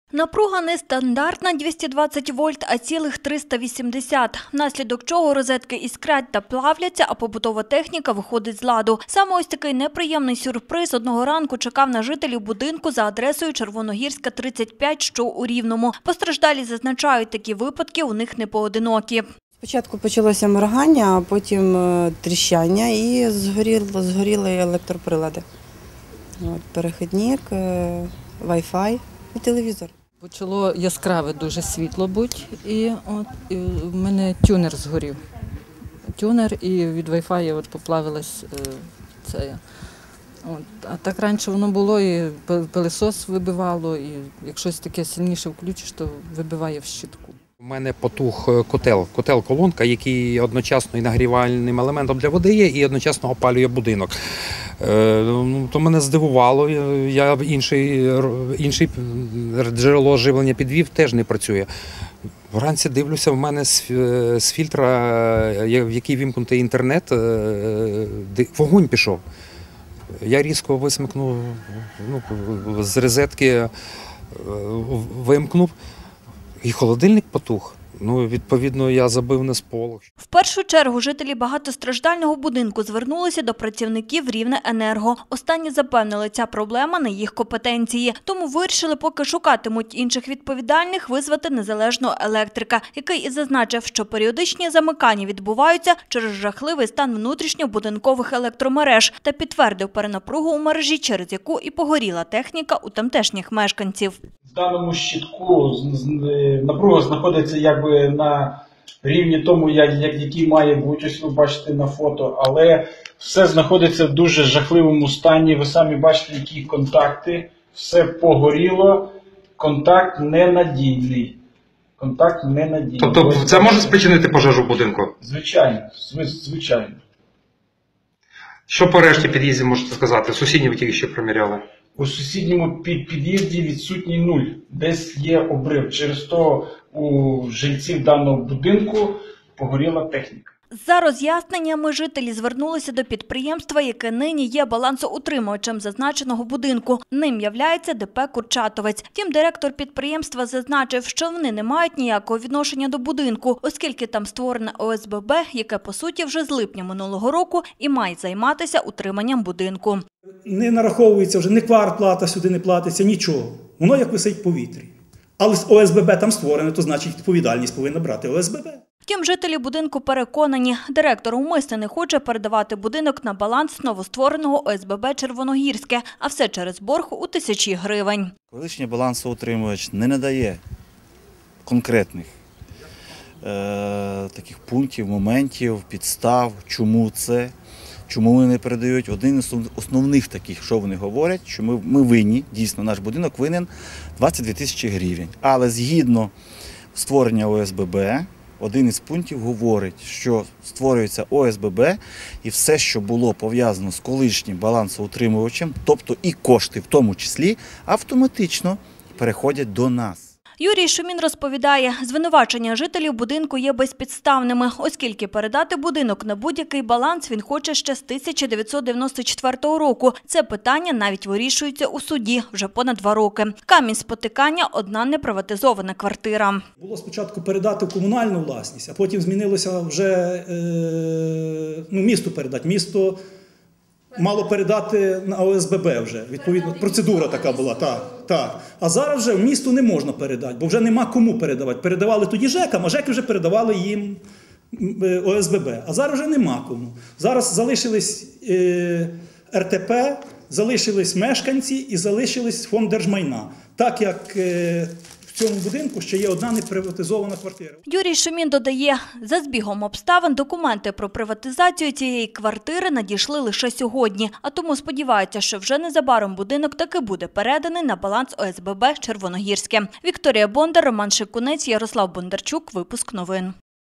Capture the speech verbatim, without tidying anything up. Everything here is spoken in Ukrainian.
Напруга не стандартна двісті двадцять вольт, а цілих триста вісімдесят, внаслідок чого розетки іскрять та плавляться, а побутова техніка виходить з ладу. Саме ось такий неприємний сюрприз одного ранку чекав на жителів будинку за адресою Червоногірська, тридцять п'ять, що у Рівному. Постраждалі зазначають, такі випадки у них не поодинокі. Спочатку почалося моргання, а потім тріщання і згоріли, згоріли електроприлади. От, перехідник, Wi-Fi і телевізор. Почало яскраве дуже світло бути, і от і в мене тюнер згорів. Тюнер, і від Wi-Fi от поплавилось е, це. От. А так раніше воно було, і пилосос вибивало, і якщо щось таке сильніше включиш, то вибиває в щитку. У мене потух котел, котел-колонка, який одночасно і нагрівальним елементом для води є, і одночасно опалює будинок. То мене здивувало, я інший, інший джерело живлення підвів, теж не працює. Вранці дивлюся, в мене з фільтра, в який вімкнутий інтернет, вогонь пішов. Я різко висмикнув, ну, з розетки вимкнув. І холодильник потух. Ну, відповідно, я забив на сполох. В першу чергу жителі багатостраждального будинку звернулися до працівників Рівнеенерго. Останні запевнили, ця проблема не їх компетенції. Тому вирішили, поки шукатимуть інших відповідальних, визвати незалежного електрика, який і зазначив, що періодичні замикання відбуваються через жахливий стан внутрішньобудинкових електромереж та підтвердив перенапругу у мережі, через яку і погоріла техніка у тамтешніх мешканців. В даному щитку напруга знаходиться якби на рівні тому, який має бути, ось ви бачите на фото, але все знаходиться в дуже жахливому стані. Ви самі бачите, які контакти, все погоріло, контакт ненадійний. Контакт ненадійний. Тобто це може спричинити пожежу в будинку? Звичайно, звичайно. Що по решті під'їздів можете сказати? Сусідні ви тільки що приміряли? У сусідньому під'їзді відсутній нуль, десь є обрив. Через то у жильців даного будинку погоріла техніка. За роз'ясненнями жителі звернулися до підприємства, яке нині є балансоутримувачем зазначеного будинку. Ним являється ДП «Курчатовець». Втім, директор підприємства зазначив, що вони не мають ніякого відношення до будинку, оскільки там створене О С Б Б, яке, по суті, вже з липня минулого року і має займатися утриманням будинку. Не нараховується вже, ні квартплата сюди не платиться, нічого. Воно як висить в повітрі. Але О С Б Б там створене, то значить відповідальність повинна брати О С Б Б. Втім, жителі будинку переконані, директор умисно не хоче передавати будинок на баланс новоствореного О С Б Б «Червоногірське», а все через борг у тисячі гривень. Колишній балансоутримувач не надає конкретних е, таких пунктів, моментів, підстав, чому це, чому вони не передають. Один із основних таких, що вони говорять, що ми, ми винні, дійсно наш будинок винен двадцять дві тисячі гривень. Але згідно створення О С Б Б, один із пунктів говорить, що створюється О С Б Б і все, що було пов'язано з колишнім балансоутримувачем, тобто і кошти в тому числі, автоматично переходять до нас. Юрій Шумін розповідає, звинувачення жителів будинку є безпідставними, оскільки передати будинок на будь-який баланс він хоче ще з тисяча дев'ятсот дев'яносто четвертого року. Це питання навіть вирішується у суді вже понад два роки. Камінь спотикання – одна неприватизована квартира. Було спочатку передати в комунальну власність, а потім змінилося вже е, ну, місту передати. Місто мало передати на О С Б Б вже, відповідно, процедура така була, так, так. А зараз вже в місту не можна передати, бо вже нема кому передавати. Передавали тоді ЖЕКам, а ЖЕКи вже передавали їм О С Б Б, а зараз вже нема кому. Зараз залишились е, Р Т П, залишились мешканці і залишились фонд держмайна. Так як е, в цьому будинку ще є одна неприватизована квартира. Юрій Шумін додає, за збігом обставин документи про приватизацію цієї квартири надійшли лише сьогодні, а тому сподіваються, що вже незабаром будинок таки буде переданий на баланс О С Б Б «Червоногірське». Вікторія Бондар, Роман Шикунець, Ярослав Бондарчук. Випуск новин.